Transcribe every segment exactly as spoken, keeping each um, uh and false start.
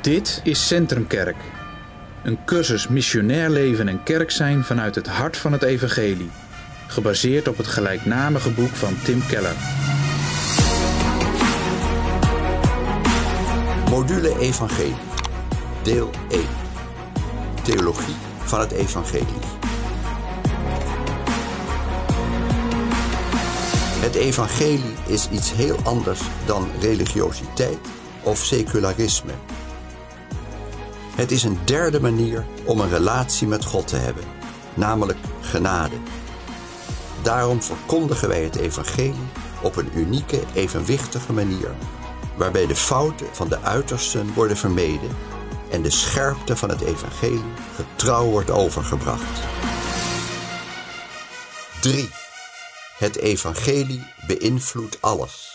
Dit is Centrumkerk. Een cursus missionair leven en kerk zijn vanuit het hart van het evangelie. Gebaseerd op het gelijknamige boek van Tim Keller. Module Evangelie. Deel één. Theologie van het evangelie. Het evangelie is iets heel anders dan religiositeit of secularisme. Het is een derde manier om een relatie met God te hebben, namelijk genade. Daarom verkondigen wij het evangelie op een unieke, evenwichtige manier, waarbij de fouten van de uitersten worden vermeden en de scherpte van het evangelie getrouw wordt overgebracht. drie. Het evangelie beïnvloedt alles.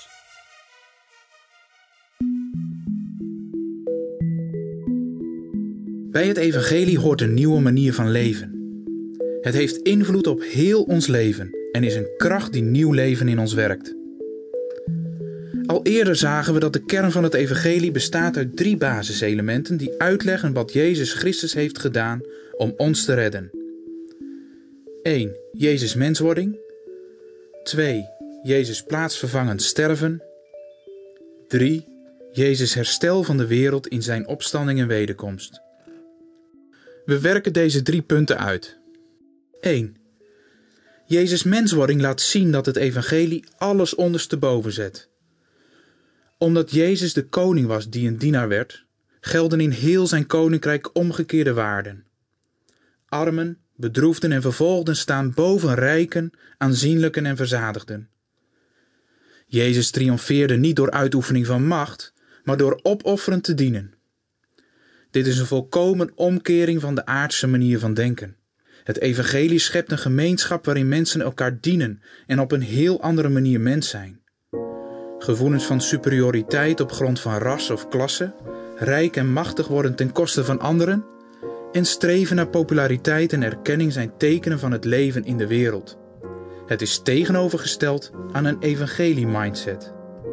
Bij het evangelie hoort een nieuwe manier van leven. Het heeft invloed op heel ons leven en is een kracht die nieuw leven in ons werkt. Al eerder zagen we dat de kern van het evangelie bestaat uit drie basiselementen die uitleggen wat Jezus Christus heeft gedaan om ons te redden. één. Jezus menswording. twee. Jezus plaatsvervangend sterven. drie. Jezus herstel van de wereld in zijn opstanding en wederkomst. We werken deze drie punten uit. één. Jezus menswording laat zien dat het evangelie alles ondersteboven zet. Omdat Jezus de koning was die een dienaar werd, gelden in heel zijn koninkrijk omgekeerde waarden. Armen, bedroefden en vervolgden staan boven rijken, aanzienlijken en verzadigden. Jezus triomfeerde niet door uitoefening van macht, maar door opofferend te dienen. Dit is een volkomen omkering van de aardse manier van denken. Het evangelie schept een gemeenschap waarin mensen elkaar dienen en op een heel andere manier mens zijn. Gevoelens van superioriteit op grond van ras of klasse, rijk en machtig worden ten koste van anderen en streven naar populariteit en erkenning zijn tekenen van het leven in de wereld. Het is tegenovergesteld aan een evangelie-mindset.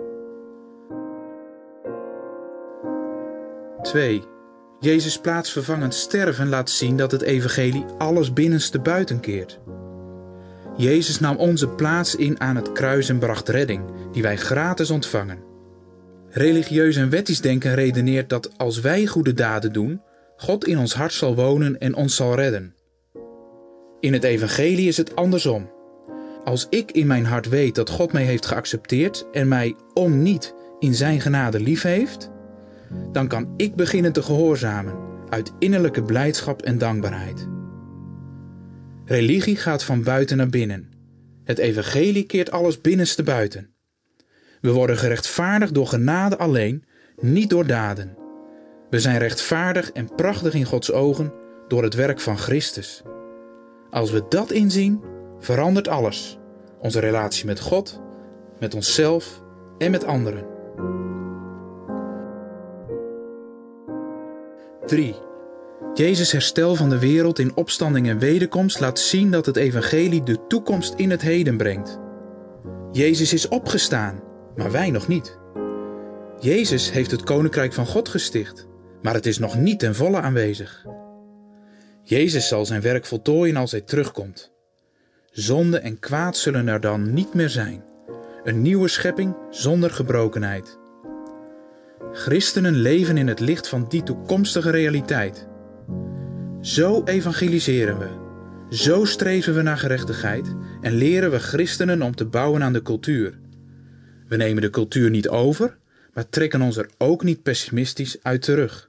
twee. Jezus plaatsvervangend sterven laat zien dat het evangelie alles binnenste buiten keert. Jezus nam onze plaats in aan het kruis en bracht redding, die wij gratis ontvangen. Religieus en wettisch denken redeneert dat als wij goede daden doen, God in ons hart zal wonen en ons zal redden. In het evangelie is het andersom. Als ik in mijn hart weet dat God mij heeft geaccepteerd en mij om niet in zijn genade lief heeft, dan kan ik beginnen te gehoorzamen uit innerlijke blijdschap en dankbaarheid. Religie gaat van buiten naar binnen. Het evangelie keert alles binnenste buiten. We worden gerechtvaardigd door genade alleen, niet door daden. We zijn rechtvaardig en prachtig in Gods ogen door het werk van Christus. Als we dat inzien, verandert alles. Onze relatie met God, met onszelf en met anderen. drie. Jezus herstel van de wereld in opstanding en wederkomst laat zien dat het evangelie de toekomst in het heden brengt. Jezus is opgestaan, maar wij nog niet. Jezus heeft het koninkrijk van God gesticht, maar het is nog niet ten volle aanwezig. Jezus zal zijn werk voltooien als hij terugkomt. Zonde en kwaad zullen er dan niet meer zijn. Een nieuwe schepping zonder gebrokenheid. Christenen leven in het licht van die toekomstige realiteit. Zo evangeliseren we. Zo streven we naar gerechtigheid en leren we christenen om te bouwen aan de cultuur. We nemen de cultuur niet over, maar trekken ons er ook niet pessimistisch uit terug.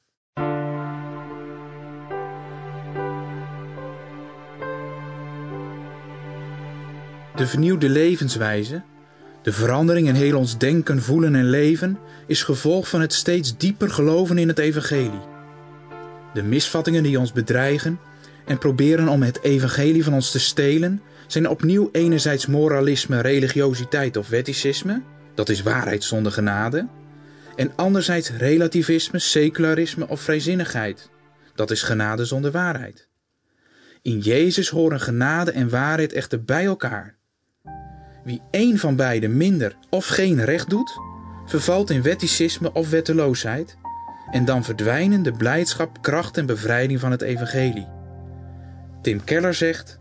De vernieuwde levenswijze, de verandering in heel ons denken, voelen en leven, is gevolg van het steeds dieper geloven in het evangelie. De misvattingen die ons bedreigen en proberen om het evangelie van ons te stelen, zijn opnieuw enerzijds moralisme, religiositeit of wetticisme, dat is waarheid zonder genade, en anderzijds relativisme, secularisme of vrijzinnigheid, dat is genade zonder waarheid. In Jezus horen genade en waarheid echter bij elkaar. Wie één van beide minder of geen recht doet, vervalt in wetticisme of wetteloosheid en dan verdwijnen de blijdschap, kracht en bevrijding van het evangelie. Tim Keller zegt: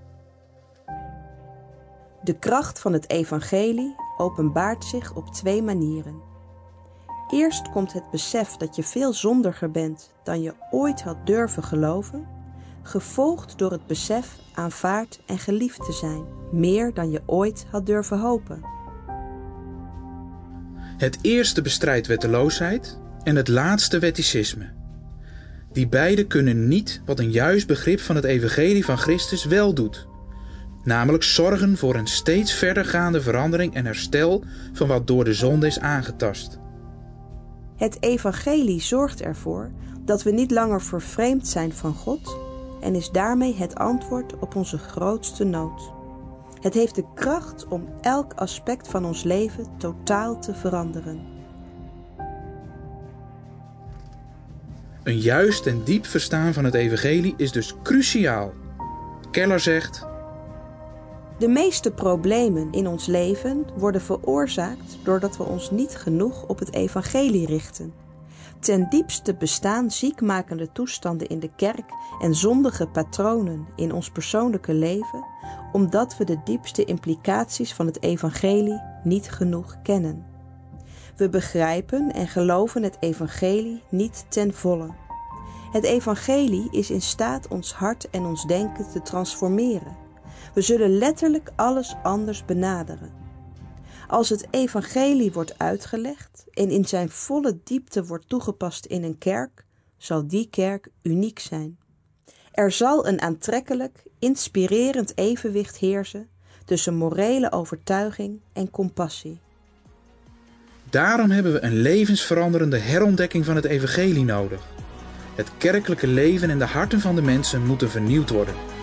de kracht van het evangelie openbaart zich op twee manieren. Eerst komt het besef dat je veel zondiger bent dan je ooit had durven geloven, gevolgd door het besef aanvaard en geliefd te zijn, meer dan je ooit had durven hopen. Het eerste bestrijdt wetteloosheid en het laatste wetticisme. Die beide kunnen niet wat een juist begrip van het evangelie van Christus wel doet, namelijk zorgen voor een steeds verdergaande verandering en herstel van wat door de zonde is aangetast. Het evangelie zorgt ervoor dat we niet langer vervreemd zijn van God en is daarmee het antwoord op onze grootste nood. Het heeft de kracht om elk aspect van ons leven totaal te veranderen. Een juist en diep verstaan van het evangelie is dus cruciaal. Keller zegt: de meeste problemen in ons leven worden veroorzaakt doordat we ons niet genoeg op het evangelie richten. Ten diepste bestaan ziekmakende toestanden in de kerk en zondige patronen in ons persoonlijke leven, omdat we de diepste implicaties van het evangelie niet genoeg kennen. We begrijpen en geloven het evangelie niet ten volle. Het evangelie is in staat ons hart en ons denken te transformeren. We zullen letterlijk alles anders benaderen. Als het evangelie wordt uitgelegd en in zijn volle diepte wordt toegepast in een kerk, zal die kerk uniek zijn. Er zal een aantrekkelijk, inspirerend evenwicht heersen tussen morele overtuiging en compassie. Daarom hebben we een levensveranderende herontdekking van het evangelie nodig. Het kerkelijke leven en de harten van de mensen moeten vernieuwd worden.